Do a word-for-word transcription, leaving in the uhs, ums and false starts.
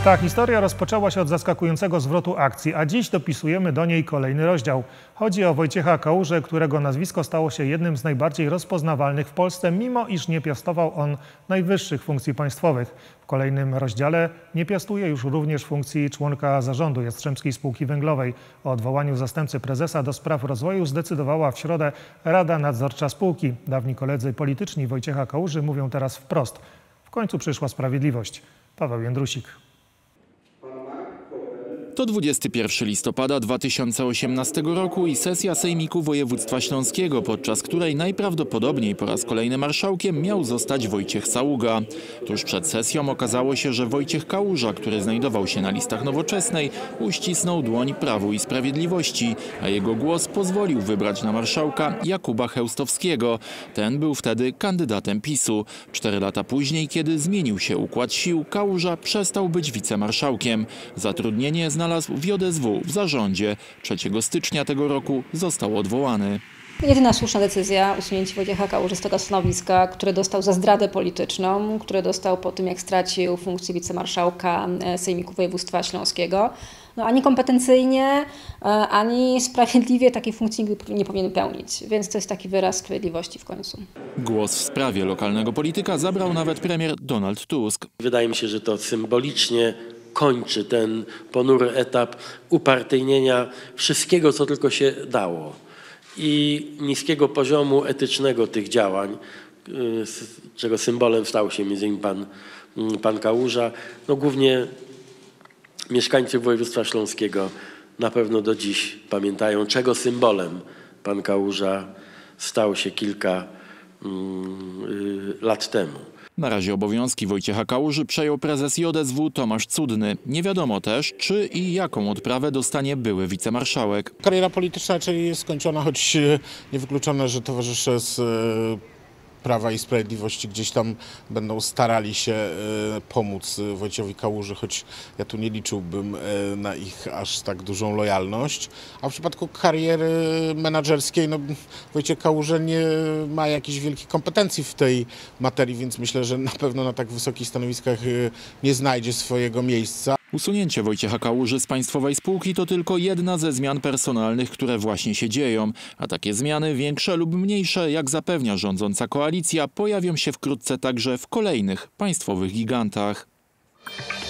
Ta historia rozpoczęła się od zaskakującego zwrotu akcji, a dziś dopisujemy do niej kolejny rozdział. Chodzi o Wojciecha Kałużę, którego nazwisko stało się jednym z najbardziej rozpoznawalnych w Polsce, mimo iż nie piastował on najwyższych funkcji państwowych. W kolejnym rozdziale nie piastuje już również funkcji członka zarządu Jastrzębskiej Spółki Węglowej. O odwołaniu zastępcy prezesa do spraw rozwoju zdecydowała w środę Rada Nadzorcza spółki. Dawni koledzy polityczni Wojciecha Kałuży mówią teraz wprost: w końcu przyszła sprawiedliwość. Paweł Jędrusik. To dwudziestego pierwszego listopada dwa tysiące osiemnastego roku i sesja Sejmiku Województwa Śląskiego, podczas której najprawdopodobniej po raz kolejny marszałkiem miał zostać Wojciech Saługa. Tuż przed sesją okazało się, że Wojciech Kałuża, który znajdował się na listach Nowoczesnej, uścisnął dłoń Prawu i Sprawiedliwości, a jego głos pozwolił wybrać na marszałka Jakuba Chełstowskiego. Ten był wtedy kandydatem PiSu. Cztery lata później, kiedy zmienił się układ sił, Kałuża przestał być wicemarszałkiem. Zatrudnienie znalazł w J S W w zarządzie. trzeciego stycznia tego roku został odwołany. Jedyna słuszna decyzja, usunięcie Wojciecha Kałuży z tego stanowiska, które dostał za zdradę polityczną, które dostał po tym, jak stracił funkcję wicemarszałka Sejmiku Województwa Śląskiego. No, ani kompetencyjnie, ani sprawiedliwie takiej funkcji nie powinien pełnić. Więc to jest taki wyraz sprawiedliwości w końcu. Głos w sprawie lokalnego polityka zabrał nawet premier Donald Tusk. Wydaje mi się, że to symbolicznie kończy ten ponury etap upartyjnienia wszystkiego, co tylko się dało, i niskiego poziomu etycznego tych działań, czego symbolem stał się między innymi pan, pan Kałuża. No, głównie mieszkańcy województwa śląskiego na pewno do dziś pamiętają, czego symbolem pan Kałuża stał się kilka mm, lat temu. Na razie obowiązki Wojciecha Kałuży przejął prezes J S W Tomasz Cudny. Nie wiadomo też, czy i jaką odprawę dostanie były wicemarszałek. Kariera polityczna raczej jest skończona, choć niewykluczone, że towarzysze z Prawa i Sprawiedliwości gdzieś tam będą starali się pomóc Wojciechowi Kałuży, choć ja tu nie liczyłbym na ich aż tak dużą lojalność. A w przypadku kariery menadżerskiej, no, Wojciech Kałuża nie ma jakichś wielkich kompetencji w tej materii, więc myślę, że na pewno na tak wysokich stanowiskach nie znajdzie swojego miejsca. Usunięcie Wojciecha Kałuży z państwowej spółki to tylko jedna ze zmian personalnych, które właśnie się dzieją. A takie zmiany, większe lub mniejsze, jak zapewnia rządząca koalicja, pojawią się wkrótce także w kolejnych państwowych gigantach.